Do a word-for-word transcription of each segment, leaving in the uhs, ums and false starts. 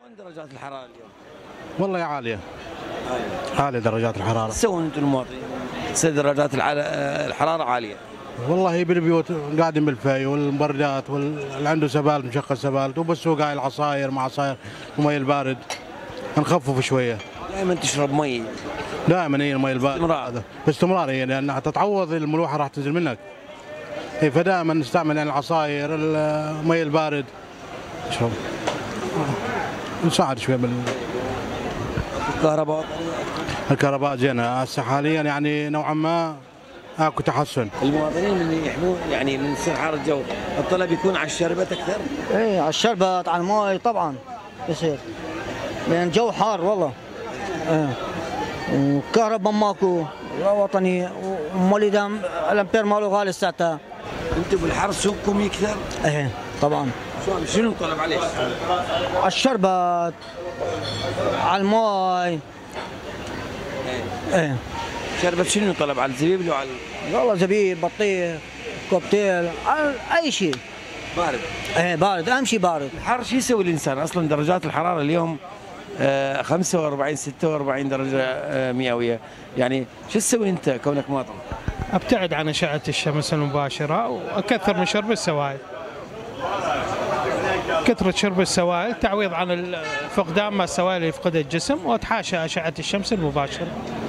وين درجات الحرارة اليوم؟ والله عالية عالية. عالية درجات الحرارة. تسوون انتم المواطنين؟ تصير درجات الع- الحرارة عالية. والله بالبيوت قاعدين بالفاي والمبردات واللي عنده سبال مشغل سبال وبالسوق هاي العصاير مع عصاير ومي البارد نخفف شوية. دائما تشرب مي. دائما هي المي البارد باستمرار. باستمرار هي لأنها تتعوض الملوحة راح تنزل منك. هي فدائما نستعمل يعني العصاير المي البارد نشرب نساعد شوية بال الكهرباء. الكهرباء زينة هسه حاليا يعني نوعا ما اكو تحسن. المواطنين اللي يحمون يعني من سوء حار الجو الطلب يكون على الشربات اكثر. ايه على الشربات على الماء طبعا يصير لان الجو حار والله. ايه وكهرباء ماكو وطني ومولد الامبير ماله غالي ساعتها. انتم بالحر سوقكم يكثر؟ ايه طبعا. شو شنو الطلب عليه؟ على الشربات على الماء. ايه شربت شنو طلب على الزبيب لو على والله زبيب بطيخ كوكتيل على اي شيء بارد؟ ايه بارد اهم شيء بارد. الحر شو يسوي الانسان؟ اصلا درجات الحراره اليوم آه، خمسة وأربعين ستة وأربعين درجه آه، مئويه، يعني شو تسوي انت كونك مواطن؟ ابتعد عن اشعه الشمس المباشره واكثر من شرب السوائل. كثرة شرب السوائل تعويض عن فقدان ما السوائل اللي يفقدها الجسم، واتحاشى اشعه الشمس المباشره.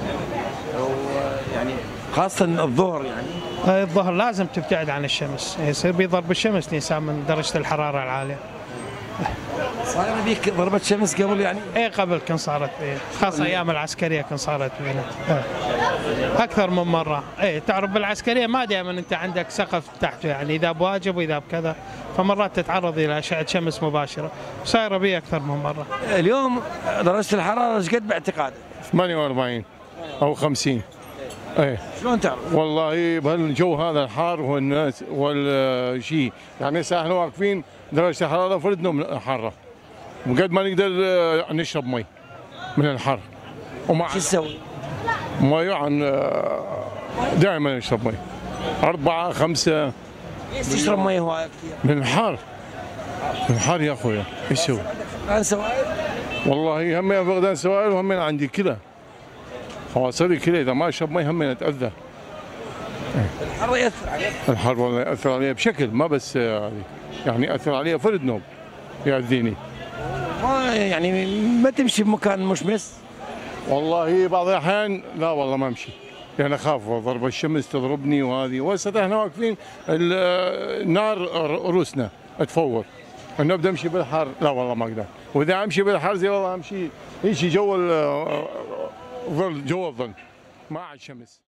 يعني خاصه الظهر يعني هاي الظهر لازم تبتعد عن الشمس، يصير بيضرب الشمس الانسان من درجه الحراره العاليه. صار بيك ضربه شمس قبل يعني؟ اي قبل كان صارت بي. خاصه ايام العسكريه كان صارت بينا إيه. اكثر من مره. اي تعرف بالعسكريه ما دائما انت عندك سقف تحته، يعني اذا بواجب واذا بكذا، فمرات تتعرض الى اشعه شمس مباشره، صايره بي اكثر من مره. اليوم درجه الحراره ايش قد باعتقادك؟ ثمانية وأربعين او خمسين. ايه شلون تعرف؟ والله بهالجو هذا الحار والناس والشيء، يعني هسه احنا واقفين درجه الحراره فردنا من الحاره وقد ما نقدر آه، نشرب مي من الحر. ومع شو تسوي؟ مي عن دائما نشرب مي أربعة خمسة ليش تشرب مي هوايه كثير؟ من الحار. من الحار يا اخويا ايش اسوي؟ الان سوائل؟ والله همين فقدان سوائل وهمين عندي كلى، خواصري كلى، اذا ما اشرب مي همين اتاذى. الحر ياثر عليك؟ الحر والله ياثر علي بشكل ما بس هذه، يعني ياثر علي فرد نوم ياذيني. ما يعني ما تمشي بمكان مشمس؟ والله بعض الاحيان لا والله ما امشي، لان اخاف ضرب الشمس تضربني وهذه، وهسه احنا واقفين النار روسنا تفور، انه ابدا امشي بالحر لا والله ما اقدر، واذا امشي بالحر زي والله امشي يجي جو الظل، جو الظل مع الشمس.